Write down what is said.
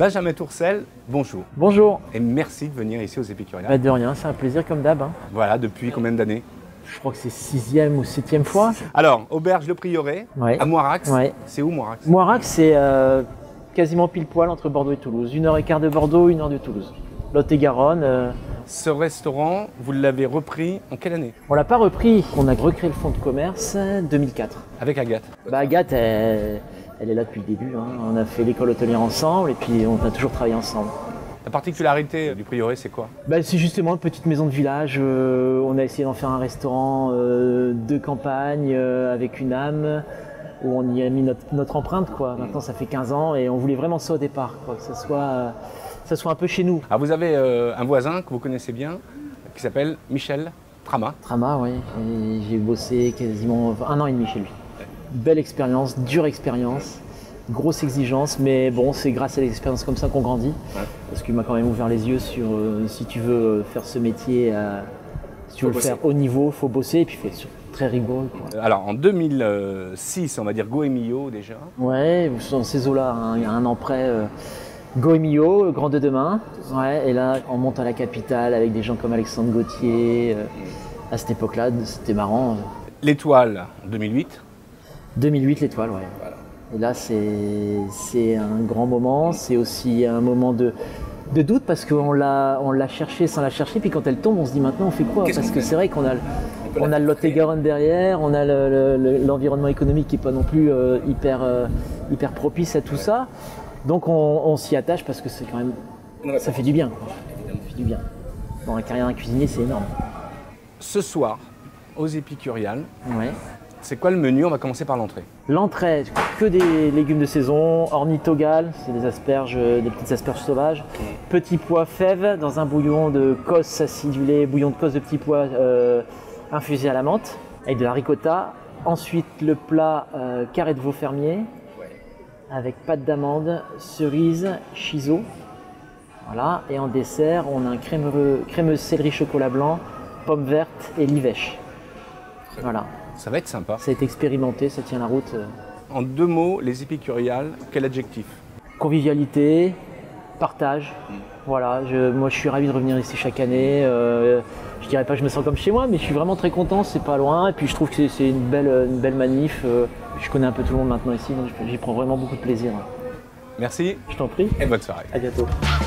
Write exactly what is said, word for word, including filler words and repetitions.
Benjamin Tourcel, bonjour. Bonjour. Et merci de venir ici aux Épicuriales. Bah de rien, c'est un plaisir comme d'hab. Hein. Voilà, depuis combien d'années? Je crois que c'est sixième ou septième fois. Alors, Auberge le Prieuré, ouais. à Moirax. Ouais. C'est où Moirax? Moirax, c'est euh, quasiment pile poil entre Bordeaux et Toulouse. Une heure et quart de Bordeaux, une heure de Toulouse. Lot-et-Garonne. Euh... Ce restaurant, vous l'avez repris en quelle année? On l'a pas repris. On a recréé le fonds de commerce deux mille quatre. Avec Agathe? Bah Agathe, elle, elle est là depuis le début. Hein. On a fait l'école hôtelière ensemble et puis on a toujours travaillé ensemble. La particularité du Prieuré, c'est quoi? Bah, c'est justement une petite maison de village. Euh, on a essayé d'en faire un restaurant euh, de campagne euh, avec une âme où on y a mis notre, notre empreinte. Quoi. Maintenant, ça fait quinze ans et on voulait vraiment ça au départ, quoi, que ça soit, euh, ça soit un peu chez nous. Alors, vous avez euh, un voisin que vous connaissez bien qui s'appelle Michel Trama. Trama, oui. Et j'ai bossé quasiment un an et demi chez lui. Belle expérience, dure expérience. Grosse exigence, mais bon, c'est grâce à des expériences comme ça qu'on grandit. Ouais. Parce qu'il m'a quand même ouvert les yeux sur euh, si tu veux faire ce métier, euh, si tu veux le faire au niveau, il faut bosser et puis il faut être très rigoureux. Quoi. Alors en deux mille six, on va dire Goemio déjà. Ouais, dans ces eaux-là, hein, il y a un an près, euh, Goemio, Grand de Demain. Ouais, et là, on monte à la capitale avec des gens comme Alexandre Gauthier. Euh, à cette époque-là, c'était marrant. L'Étoile en deux mille huit. deux mille huit, l'Étoile, ouais. Voilà. Et là, c'est un grand moment, c'est aussi un moment de, de doute parce qu'on l'a cherché sans la chercher, puis quand elle tombe, on se dit maintenant on fait quoi? Parce que c'est vrai qu'on a, on a le Lot-et-Garonne derrière, on a l'environnement le, le, économique qui n'est pas non plus euh, hyper, euh, hyper propice à tout ça. Donc on, on s'y attache parce que c'est quand même, ça fait du bien. Quoi. Ça fait du bien. Dans la carrière d'un cuisinier, c'est énorme. Ce soir, aux Épicuriales, ouais. C'est quoi le menu? On va commencer par l'entrée. L'entrée, que des légumes de saison, ornithogale, c'est des asperges, des petites asperges sauvages. Petits pois fèves dans un bouillon de cosse acidulé, bouillon de cosse de petits pois euh, infusé à la menthe, avec de la ricotta. Ensuite, le plat euh, carré de veau fermier, avec pâte d'amande, cerise, chiso. Voilà. Et en dessert, on a un crémeux, crémeux céleri chocolat blanc, pommes vertes et livèche. Voilà. Ça va être sympa. Ça a été expérimenté, ça tient la route. En deux mots, les Épicuriales, quel adjectif? Convivialité, partage. Mmh. Voilà, je, moi je suis ravi de revenir ici chaque année. Euh, je dirais pas que je me sens comme chez moi, mais je suis vraiment très content, c'est pas loin. Et puis je trouve que c'est une belle, une belle manif. Euh, je connais un peu tout le monde maintenant ici, donc j'y prends vraiment beaucoup de plaisir. Merci. Je t'en prie. Et bonne soirée. À bientôt.